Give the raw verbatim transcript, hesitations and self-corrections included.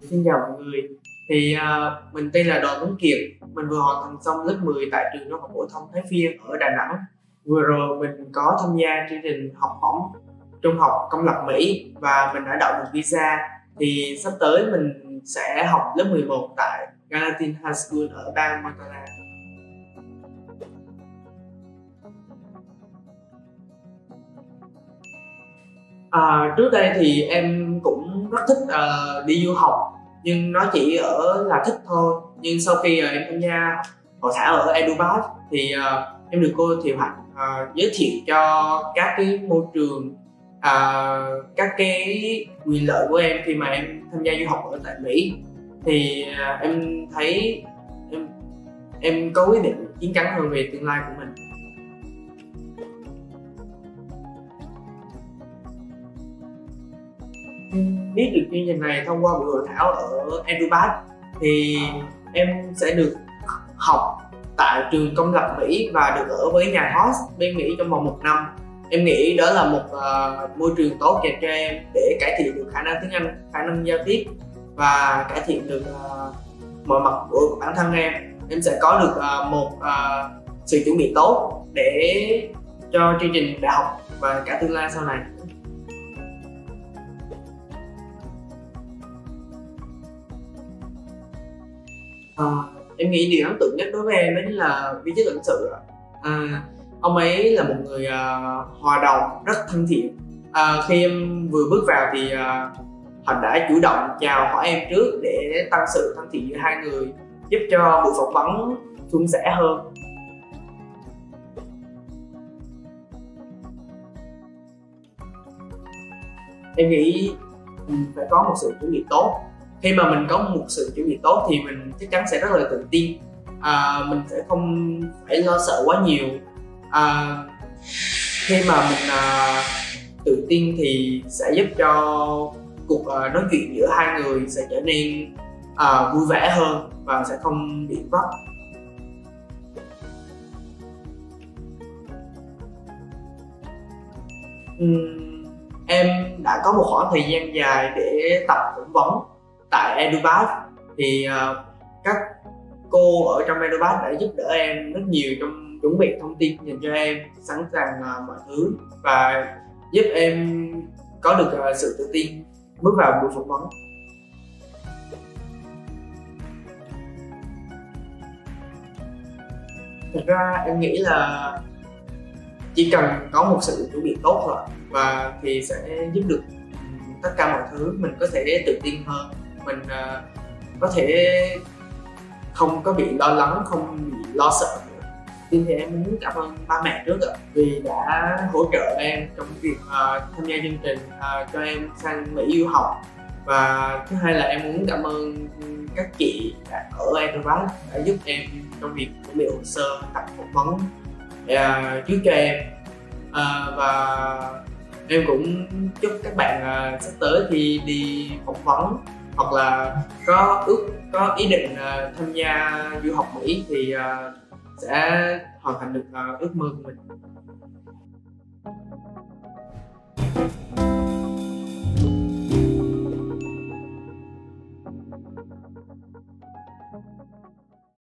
Xin chào mọi người. Thì uh, mình tên là Đoàn Tuấn Kiệt. Mình vừa hoàn thành xong lớp mười tại trường Trung học phổ thông Thái Phiên ở Đà Nẵng. Vừa rồi mình có tham gia chương trình học bổng trung học công lập Mỹ và mình đã đậu được visa. Thì sắp tới mình sẽ học lớp mười một tại Gallatin High School ở bang Montana. À, trước đây thì em cũng rất thích uh, đi du học, nhưng nó chỉ ở là thích thôi. Nhưng sau khi uh, em tham gia hội thảo ở EduBass thì uh, em được cô Thiều Hạnh uh, giới thiệu cho các cái môi trường, uh, các cái quyền lợi của em khi mà em tham gia du học ở tại Mỹ. Thì uh, em thấy em em có quyết định chín chắn hơn về tương lai của mình. Biết được chương trình này thông qua buổi hội thảo ở EduBass thì em sẽ được học tại trường công lập Mỹ và được ở với nhà host bên Mỹ trong vòng một năm. Em nghĩ đó là một uh, môi trường tốt dành cho em để cải thiện được khả năng tiếng Anh, khả năng giao tiếp và cải thiện được uh, mọi mặt của bản thân em. Em sẽ có được uh, một uh, sự chuẩn bị tốt để cho chương trình đại học và cả tương lai sau này. À, em nghĩ điều ấn tượng nhất đối với em đó là viên chức lãnh sự. À, ông ấy là một người uh, hòa đồng, rất thân thiện. À, khi em vừa bước vào thì uh, họ đã chủ động chào hỏi em trước để tăng sự thân thiện giữa hai người, giúp cho buổi phỏng vấn suôn sẻ hơn. Em nghĩ phải có một sự chuẩn bị tốt. Khi mà mình có một sự chuẩn bị tốt thì mình chắc chắn sẽ rất là tự tin. À, mình sẽ không phải lo sợ quá nhiều. À, khi mà mình à, tự tin thì sẽ giúp cho cuộc à, nói chuyện giữa hai người sẽ trở nên à, vui vẻ hơn và sẽ không bị vấp. Uhm, em đã có một khoảng thời gian dài để tập phỏng vấn tại EduBass thì uh, các cô ở trong EduBass đã giúp đỡ em rất nhiều trong chuẩn bị thông tin dành cho em, sẵn sàng uh, mọi thứ và giúp em có được uh, sự tự tin bước vào buổi phỏng vấn. Thật ra em nghĩ là chỉ cần có một sự chuẩn bị tốt thôi và thì sẽ giúp được tất cả mọi thứ. Mình có thể tự tin hơn, mình uh, có thể không có bị lo lắng, không bị lo sợ nữa. Thì em muốn cảm ơn ba mẹ trước ạ, vì đã hỗ trợ em trong việc uh, tham gia chương trình uh, cho em sang Mỹ du học. Và thứ hai là em muốn cảm ơn các chị ở EduBass đã giúp em trong việc chuẩn bị hồ sơ, tập phỏng vấn uh, trước cho em. Uh, và em cũng chúc các bạn uh, sắp tới khi đi phỏng vấn hoặc là có ước có ý định uh, tham gia du học Mỹ thì uh, sẽ hoàn thành được uh, ước mơ của mình.